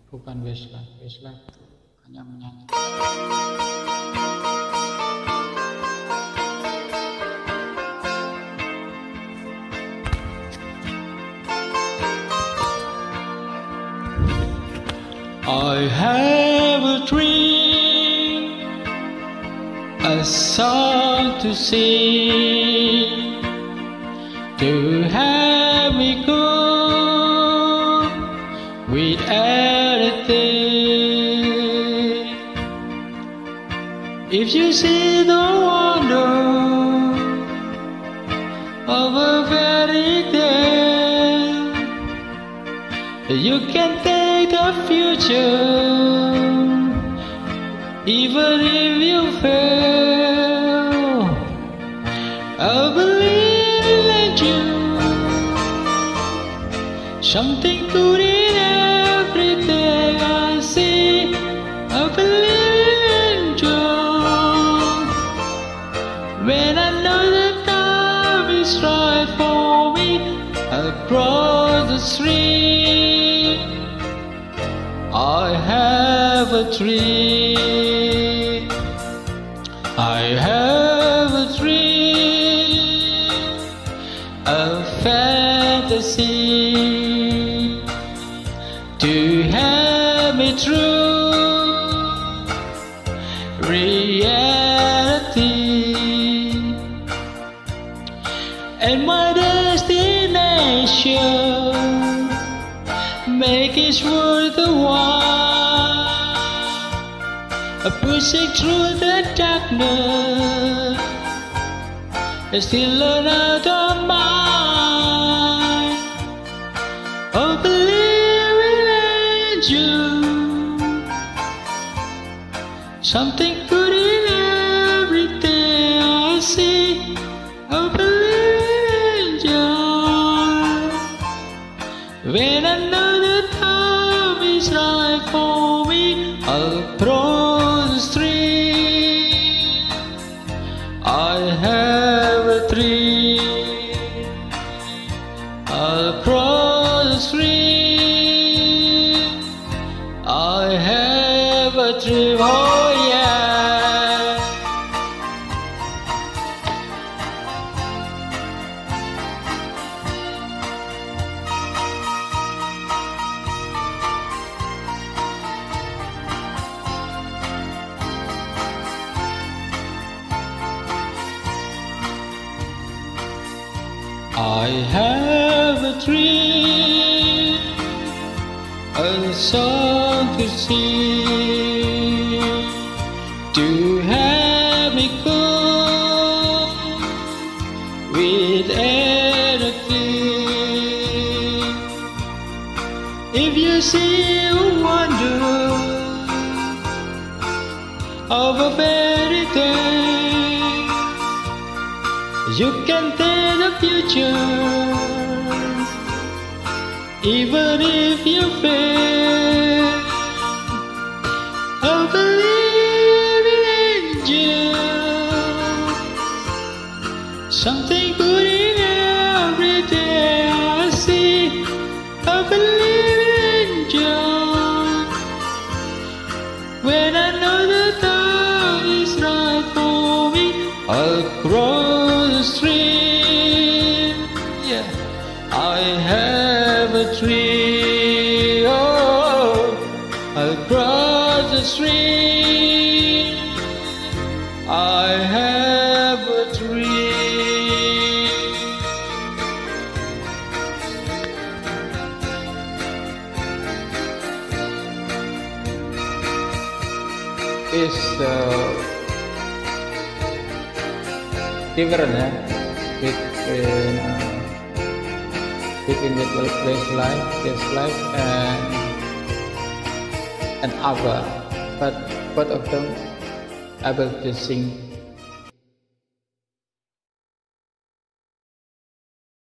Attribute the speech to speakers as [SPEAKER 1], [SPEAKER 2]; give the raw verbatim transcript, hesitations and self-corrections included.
[SPEAKER 1] Bukan Westlife, Westlife hanya menyanyi. I have a dream, a song to sing, to have me go with anything. If you see the wonder of a fairy tale, you can take the future, even if you fail. I believe in you, something good in everything I see. I believe in you, when I know the time is right for me. Across the street, I have a dream. I have a dream, a fantasy, to have me true reality, and my destination make it worth the while. Pushing through the darkness, still another mind. Oh, believing in you, something good in everything I see. Oh, believe in you, when I know the time is right for me. I'll cross the street, I have a dream. I'll cross the street, I have a dream. Oh yeah. I have a dream, a song to sing, to have me go with anything. If you see a wonder of a fairy tale, you can take the future, even if you fail. I believe in you, something good in every day I see. I believe in you, when I know the time is right for me. I'll cross the street, yeah, I have a dream. Oh, I'll cross the street, I have a dream. It's uh, different, eh? between uh, between the place life, this life, and and other, but both of them able to sing